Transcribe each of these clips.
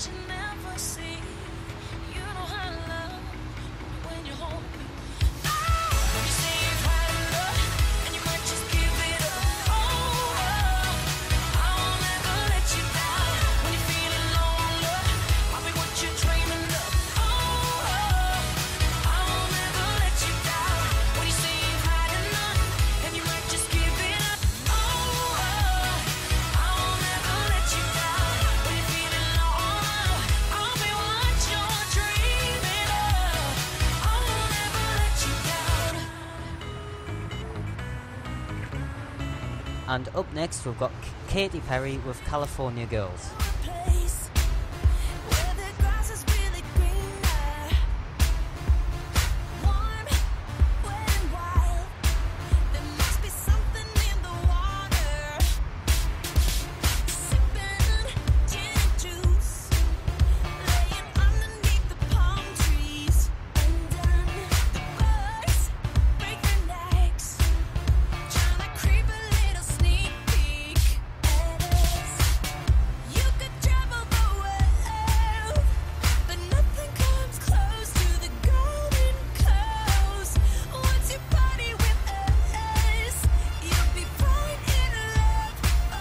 you never see. You know how to love when you hold me. You say you've had enough, and you might just give it up. I won't ever let you down. When you're feeling low on love, I'll be what you're dreaming of. I won't ever let you down. When you say you've had enough, and you might just give it up. I won't ever let you down. When you're feeling low on love, I'll be what you're dreaming of. I won't ever let you down. And up next we've got Katy Perry with California Girls. Place where the grass is really greener, warm, wet and wild. There must be something in the water. Sipping gin and juice, laying underneath the palm trees. Undone, the birds break their necks, trying to creep a little sneak peek at us. You could travel the world, but nothing comes close to the golden coast. Once you party with us, you'll be right in love.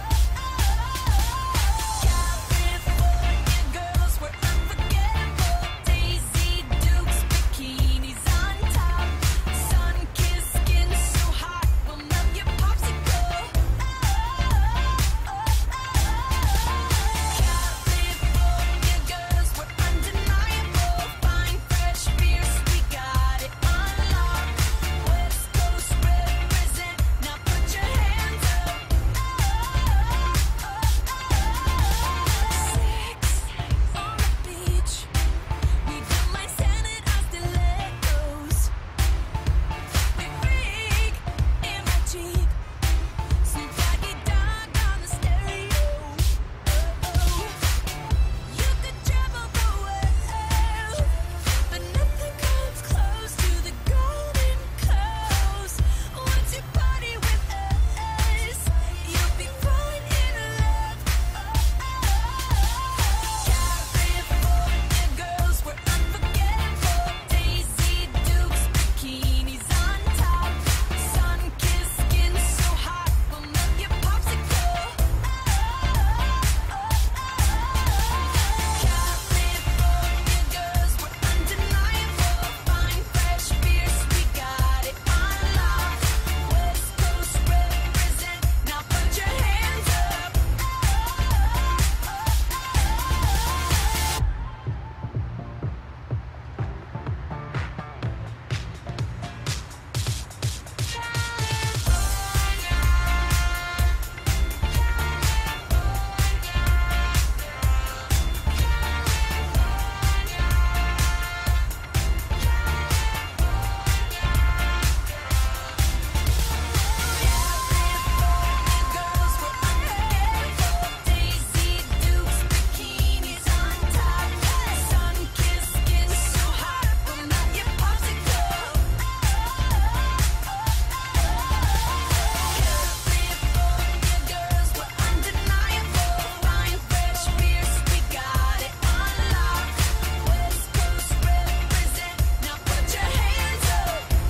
California girls were unforgettable. Daisy Dukes, bikinis on top, sun-kissed skin so hot will melt your popsicle. California girls were undeniable. Fine, fresh, fierce, we got it on lock. West Coast represent, now put your hands up. Sex on the beach, we don't mind standing on stilettos. We freak in my Jeep, some doggy dog on the stereo. You could travel the world, but nothing comes close to the golden coast. Once you party with us, you'll be right in love. California girls were unforgettable. Daisy Dukes, bikinis on top, sun-kissed skin so hot will melt your popsicle. California girls were undeniable. Fine, fresh, fierce, we got it on lock. West Coast represent, now put your hands up. Girls were unforgettable. Daisy Dukes, bikinis on top, sun-kissed skin so hot will melt your popsicle. California girls were undeniable. Fine, fresh, fierce, we got it on lock. West Coast represent, now put your hands up.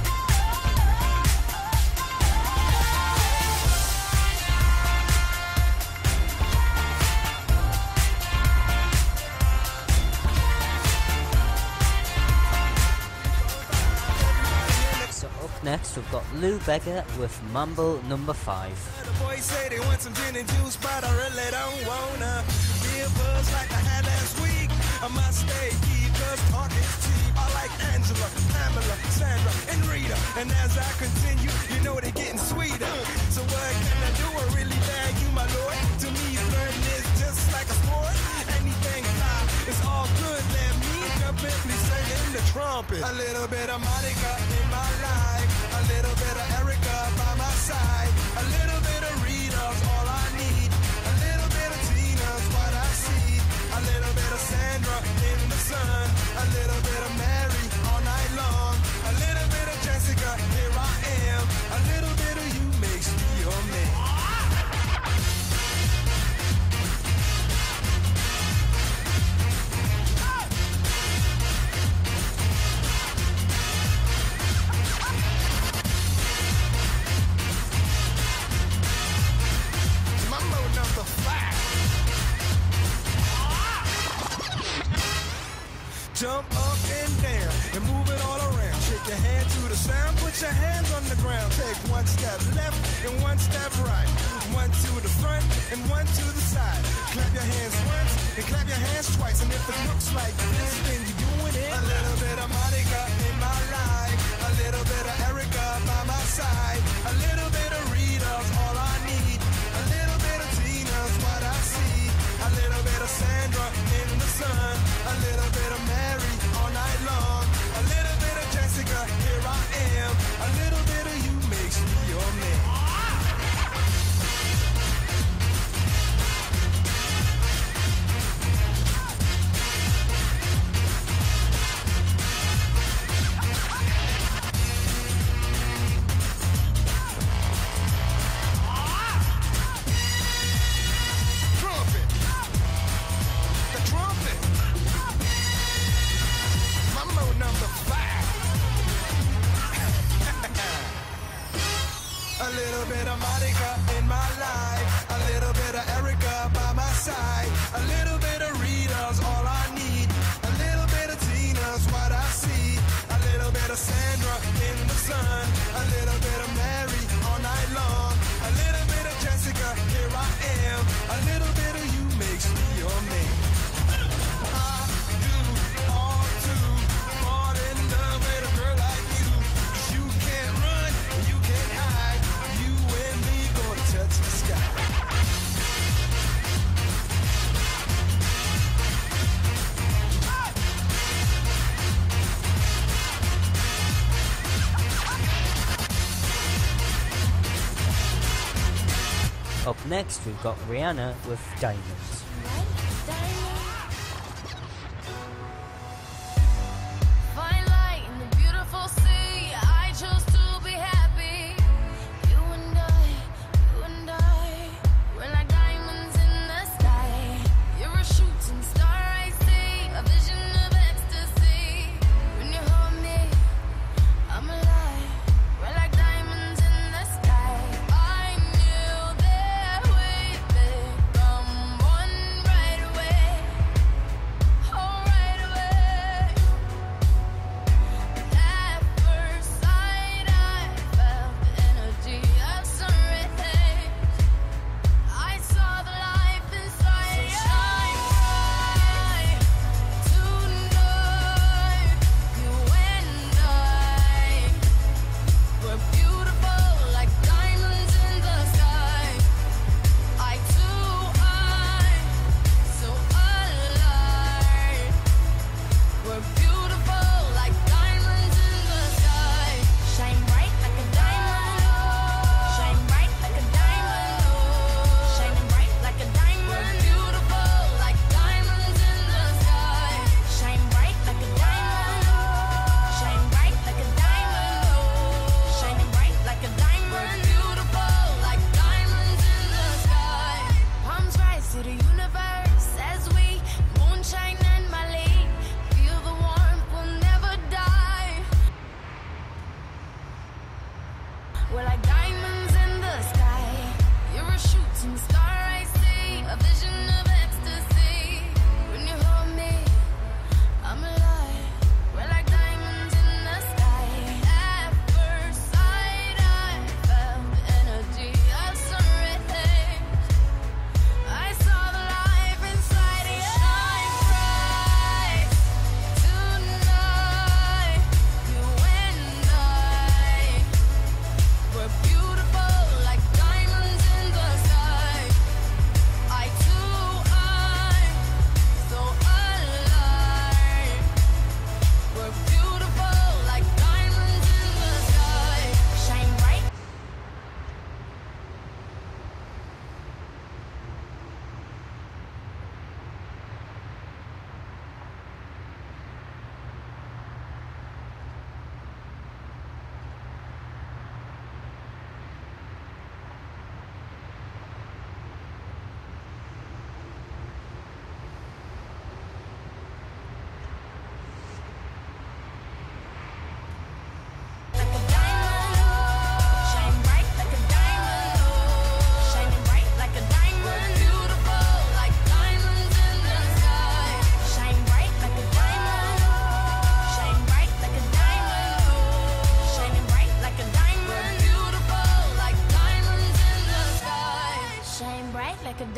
So up next we've got Lou Bega with Mambo Number 5. The boys say they want some gin and juice, but I really don't wanna be a buzz like I had last week. I must stay deep, cause talk is cheap. I like Angela, Pamela, Sandra, and Rita. And as I continue, you know they're getting sweeter. So what can I do? I really bag you, my lord. To me, flirting is just like a sport. Anything fly, it's all good. Let me jump in, please sing the trumpet. A little bit of Monica in my life, a little bit of Erica by my side, a little bit of Rita's all I need, a little bit of Tina's what I see, a little bit of Sandra in the sun, a little bit of Mary all night long, a little bit of Jessica, here I am, a little bit of you makes me your man. number 5. Jump up and down and move it all around. Shake your hand to the sound, put your hands on the ground. Take one step left and one step right. One to the front and one to the side. Clap your hands once and clap your hands twice. And if it looks like this, then you're doing it. A little bit of Monica in my life. A little bit of Erica by my side. A little bit of Rita's all I need. A little bit of Tina's what I see. A little bit of Sandra in the sun. A little bit of Mary all night long. A little bit of Jessica, here I am. A little bit of you makes me your man. Trumpet. The trumpet. Mambo number 5. A little bit of Monica in my life. A little bit of Erica by my side. A little bit of Rita's all I need. A little bit of Tina's what I see. A little bit of Sandra in the sun. A little bit of Mary all night long. A little bit of Jessica, here I am. A little bit of you makes me your man. I do all to fall in love with a girl like you. 'Cause you can't run, you can't hide. You and me gonna touch the sky. Up next, we've got Rihanna with Diamonds. Fine light in the beautiful sea. I chose to be happy. You and I, we're like diamonds in the sky. You're a shooting star, I see, a vision of ecstasy. When you hold me, I'm alive. We're like diamonds in the sky. I knew that we'd become one right away.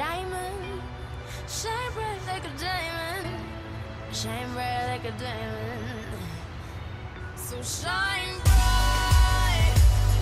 diamond. Shine bright like a diamond. Shine bright like a diamond. So shine bright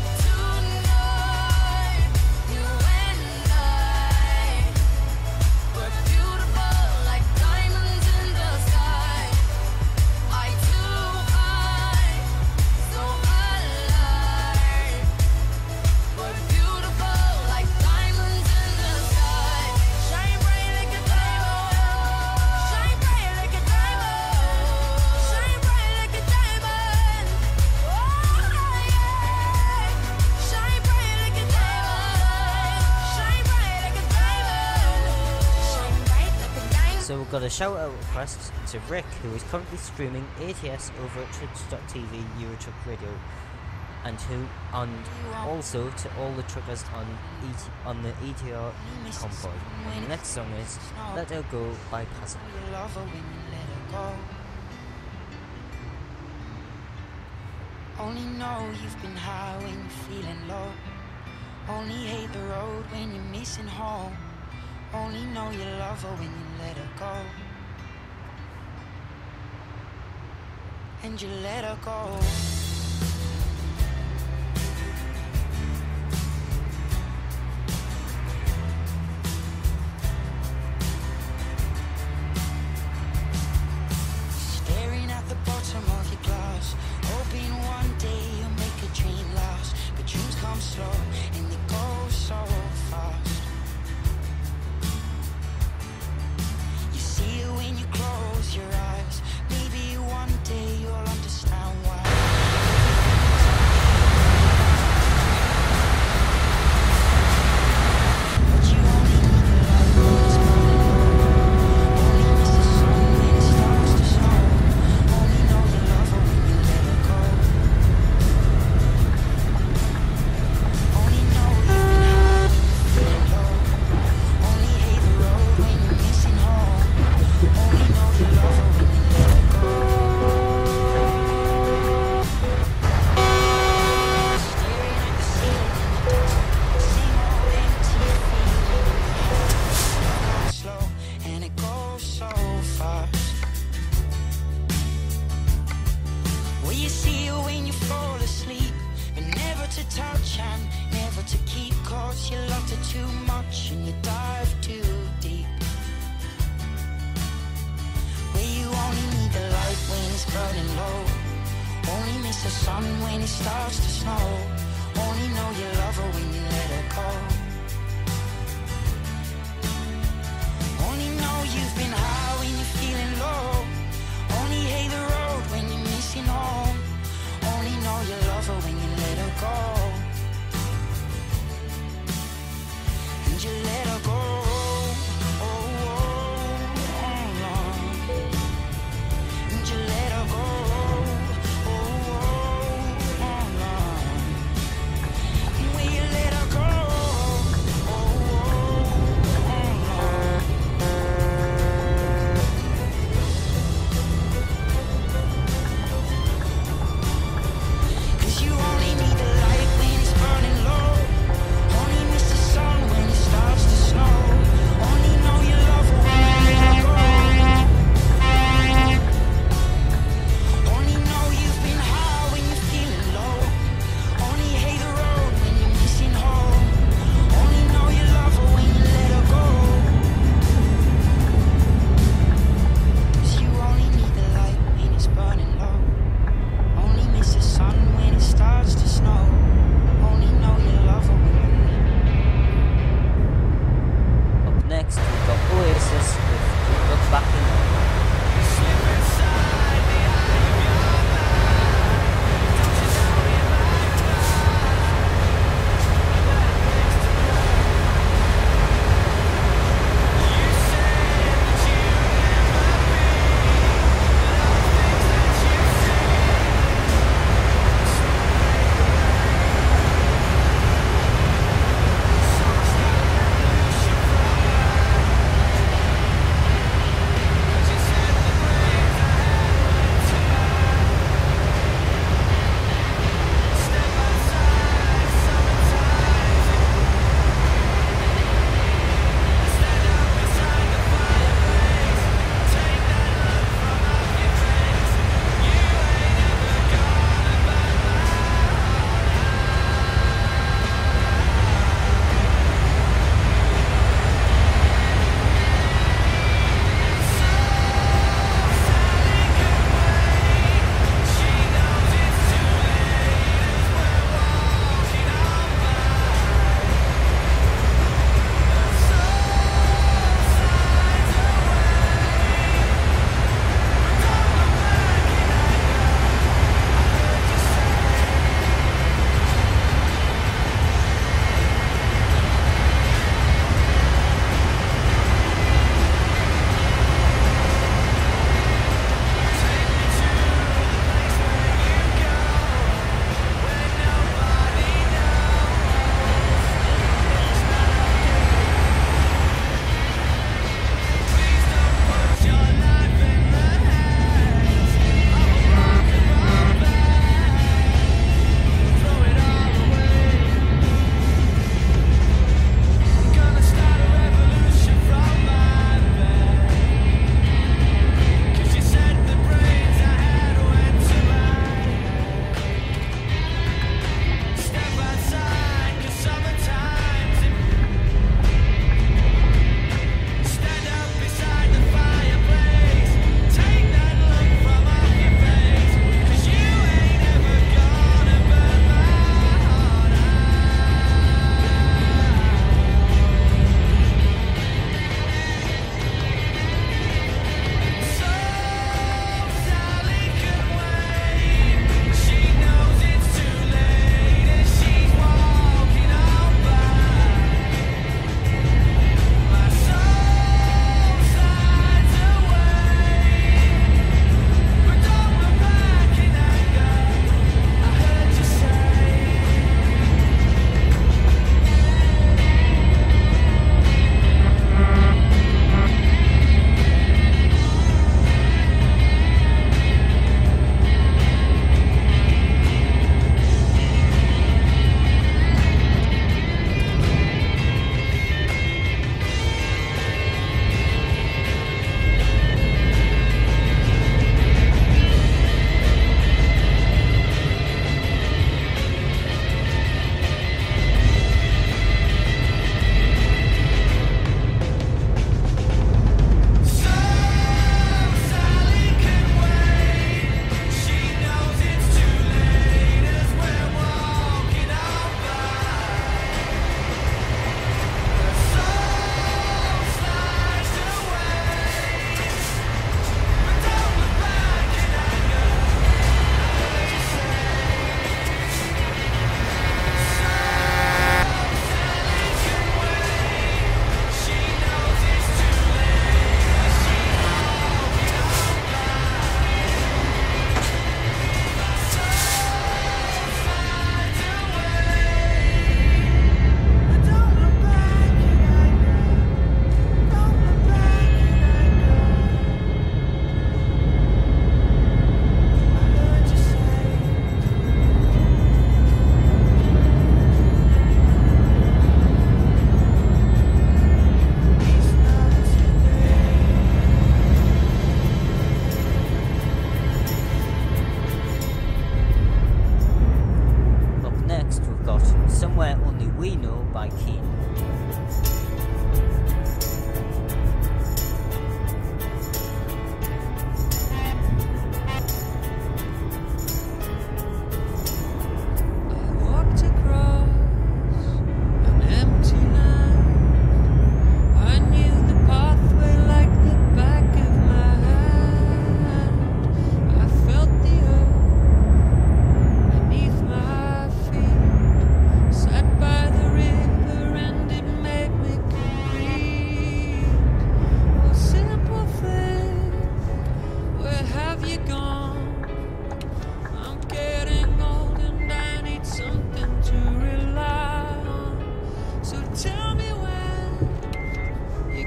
tonight. You and I, we're beautiful like diamonds in the sky. Eye to eye, so alive. We're beautiful like diamonds in the sky. Shine bright like a diamond. Shine bright like a diamond. Shine bright like a diamond. Oh yeah. Shine bright like a diamond. Shine bright like a diamond. Shine bright like a diamond. So we've got a shout out request to Rick, who is currently streaming ATS over at twitch.tv Eurotruck Radio, and also to all the truckers on the ETR convoy. The next song is Let Her Go by Pazza. You love her when you let her go. Only know you've been high when you're feeling low. Only hate the road when you're missing home. Only know you love her when you let her go. And you let her go. Staring at the bottom of your glass, hoping one day you'll make a dream last. But dreams come slow and they go so fast. You see it when you close your eyes. Maybe one day you'll understand why. But you only need the light when it's burning. Only miss the sun when it starts to snow. Only know you love her when you let her go. Only know you've been high when you're feeling low. Only hate the road when you're missing home. Only know you love her when you let her go. Staring at the ceiling in the dark, same old empty feeling. It goes slow and it goes so fast. Well, you see her when you fall asleep, but never to touch and never to keep. 'Cause you loved her too much and you dive too deep. Where you only need the light when it's burning low. Only miss the sun when it starts to snow. Only know you love her when you let her go. Only know you've been high when you're feeling low. Only hate the road when you're missing home. Only know you love her when you let her go. And you let her go. Oh, oh, oh, oh. And you let her go. Oh, oh, oh, oh. And when you let her go. Oh, oh, oh, oh.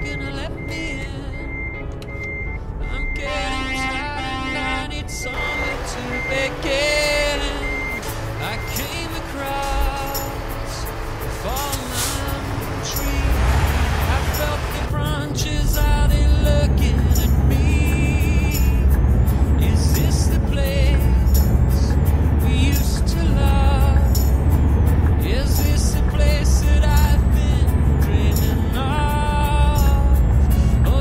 gonna let me in. I'm getting tired and I need somewhere to begin. I came across a fallen tree. I felt the branches, are they looking at me? Is this the place we used to love? Is this the place that I've been dreaming of? Oh,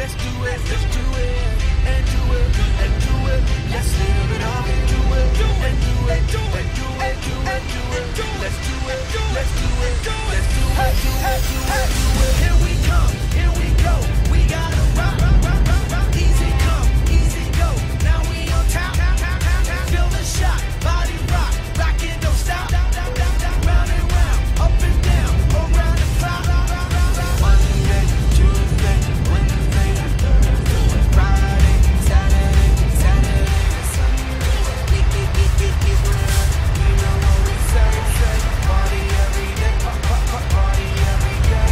let's do it, let's do it, and do it, and do it. Let's live it up and do it, and do it, and do it, do it, do it. Let's do it, let's do it, let's do it, do it, do it, do it. Here we come, here we go. We gotta rock, rock, rock, rock, rock. Easy come, easy go. Now we on top, feel the shot, body rock, rockin', don't stop, round and round, up and down, around the clock. Monday, Tuesday, Wednesday, Thursday, Friday, Saturday, Sunday. You know what we say, party every day, party every day.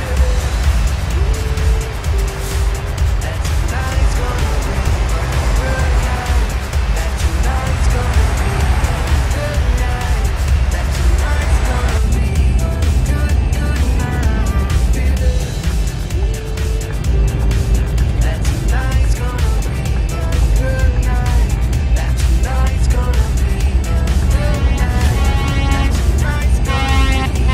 That tonight's gonna be a good night. That tonight's gonna be a good night. That tonight's gonna be a good night. That tonight's gonna be a good night. That tonight's gonna be a good night. That tonight's gonna be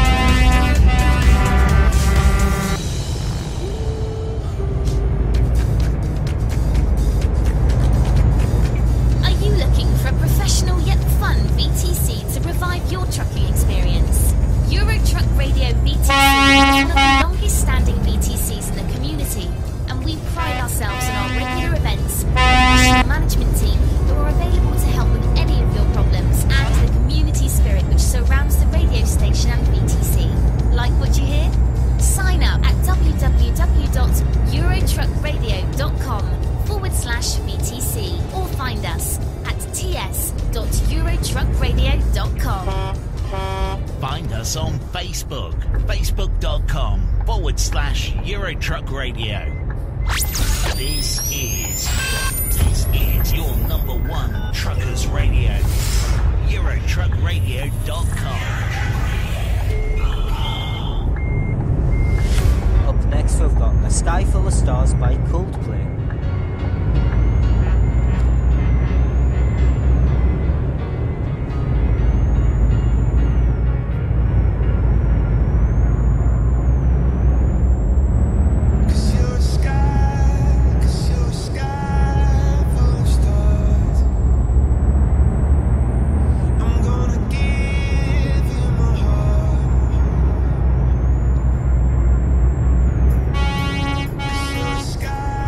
Are you looking for a professional yet fun VTC to revive your trucking experience? Euro Truck Radio VTC is one of the longest standing VTCs in the community, and we pride ourselves on our regular events, professional management team who are available to help with any of your problems, and the community spirit which surrounds the radio station and VTC. Like what you hear? Sign up at www.eurotruckradio.com/VTC or find us at ts.eurotruckradio.com. Find us on Facebook, facebook.com/Eurotruck Radio. This is your number one truckers radio, Eurotruckradio.com. Up next we've got A Sky Full of Stars by Coldplay. Cause you're a sky full of stars. I'm gonna give you my heart. Cause you're a sky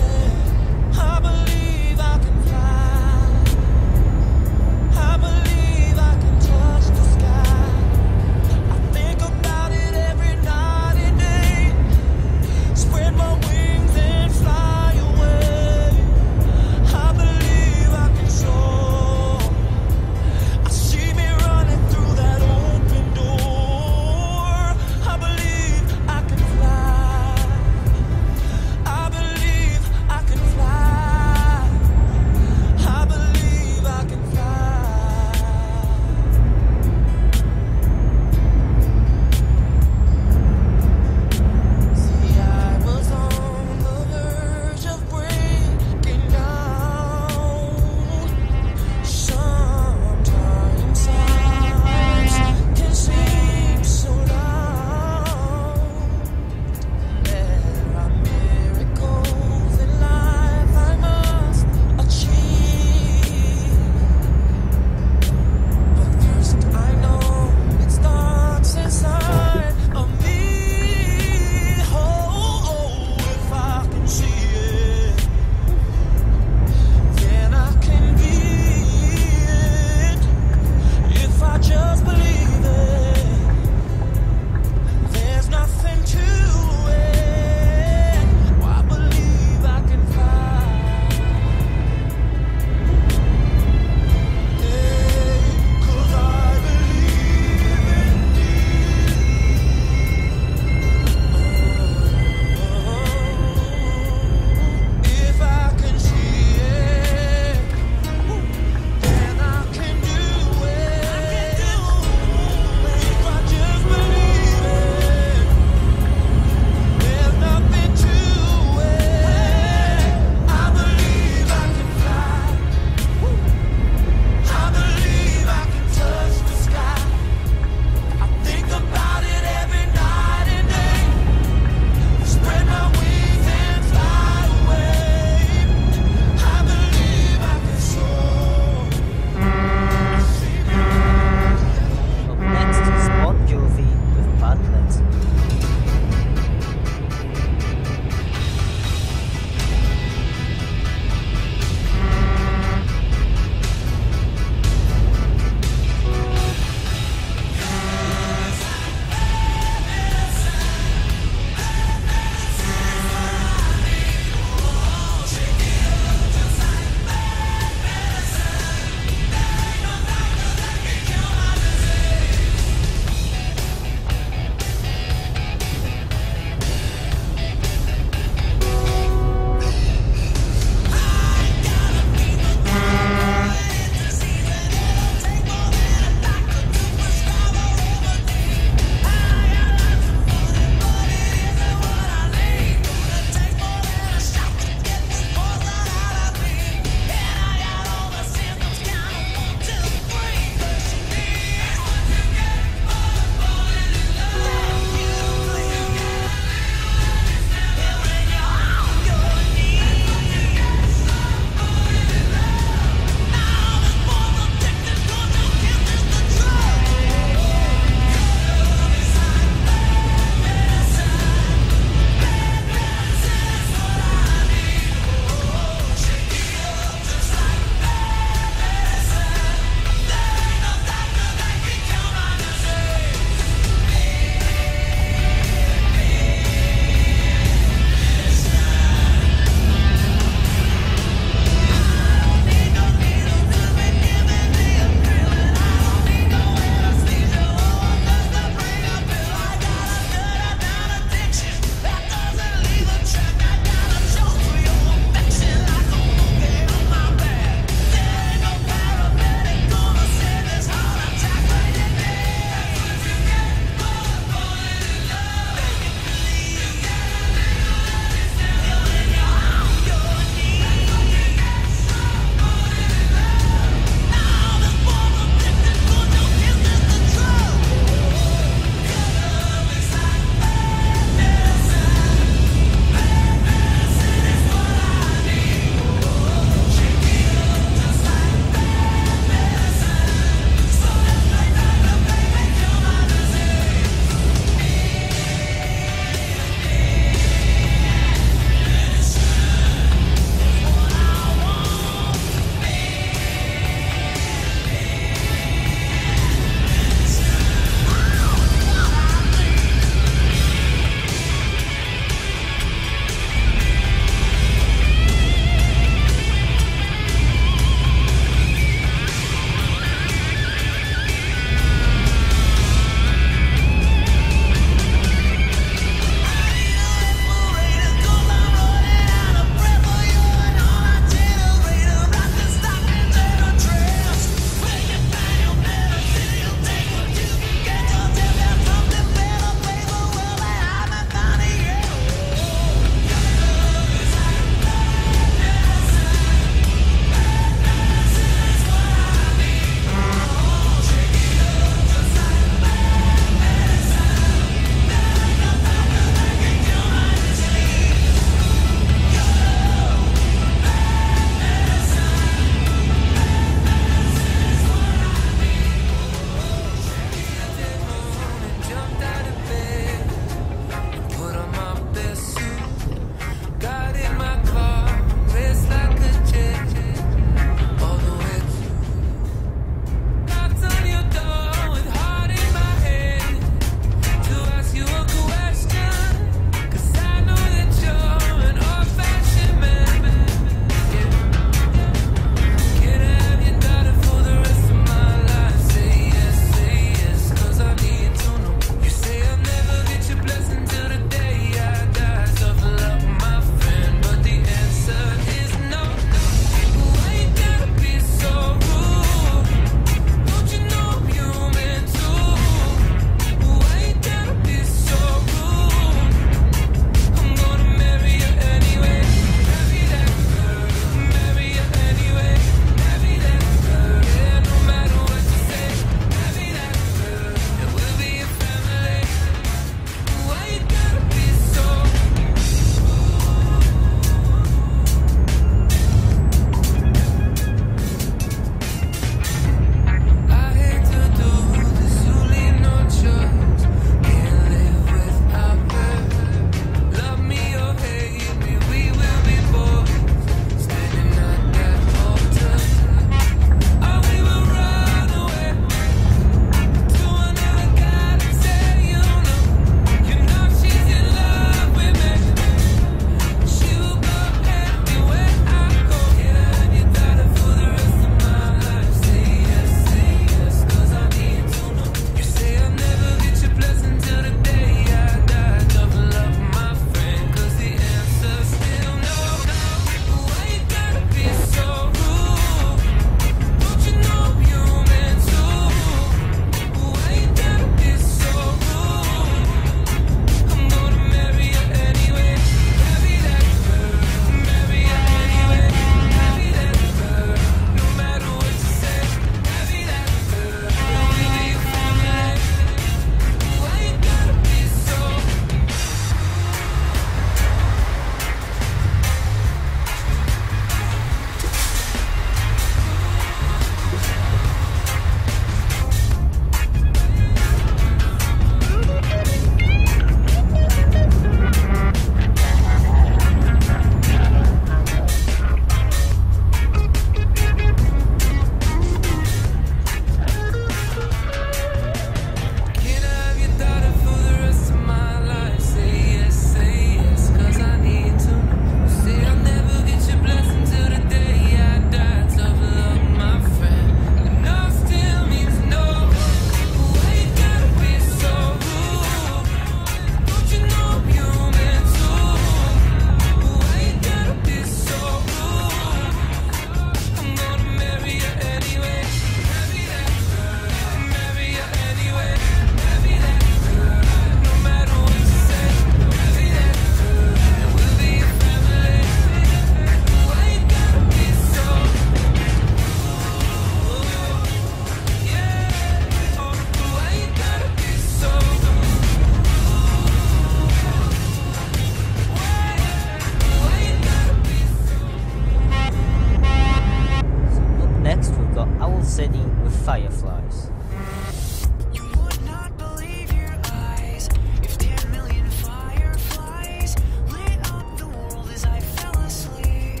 Fireflies. You would not believe your eyes if 10 million fireflies lit up the world as I fell asleep.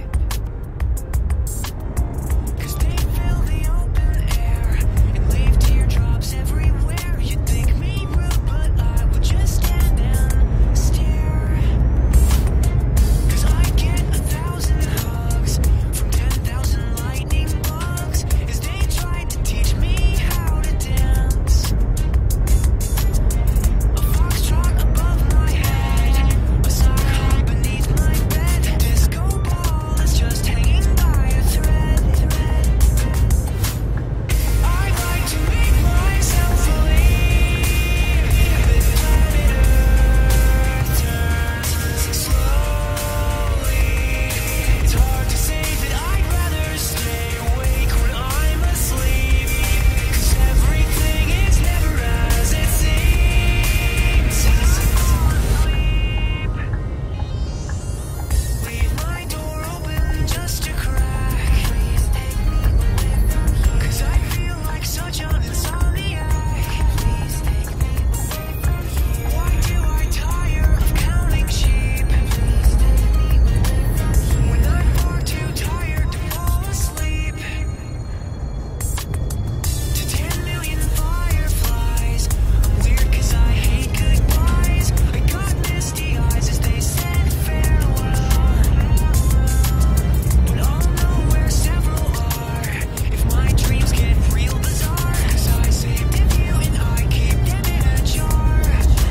'Cause they fill the open air and leave teardrops everywhere. You'd think me rude, but I would just stand and stare. 'Cause I get 1,000 hugs from 10,000 lightning bugs as they tried to teach me how to dance. A foxtrot above my head, a sock hop beneath my bed. Disco ball is just hanging by a thread. I like to make myself believe that planet Earth turns slowly. It's hard to say that I'd rather stay awake when I'm asleep, 'cause everything is never as it seems. Leave my door open just a crack, 'cause I feel like such an insomniac. Why do I tire of counting sheep when I'm far too tired to fall asleep? To 10 million fireflies, I'm weird 'cause I hate goodbyes. I got misty eyes as they said farewell, but I'll know where several are if my dreams get real bizarre, 'cause I saved a few and I keep them in a jar.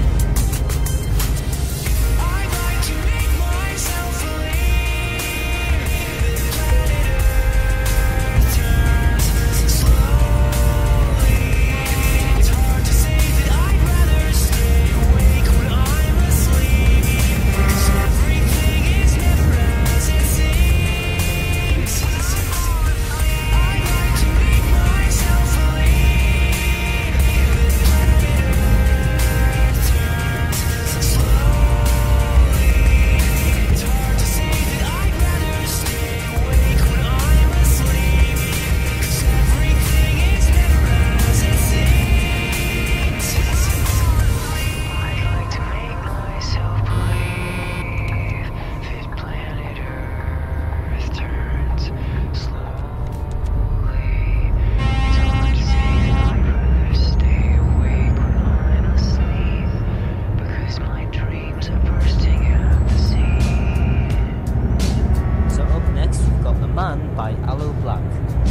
I like to make myself believe that planet Earth turns slowly. It's hard to say that I'd rather stay awake when I'm asleep, 'cause everything is never as it seems. I like to make myself believe that planet Earth turns slowly. It's hard to say that I'd rather stay awake when I'm asleep, 'cause everything is never as it seems. I'd like to make myself believe that planet Earth turns slowly. It's hard to say that I'd rather stay awake when I'm asleep, because my dreams are bursting at the seams. So up next we've got The Man by Aloe Black.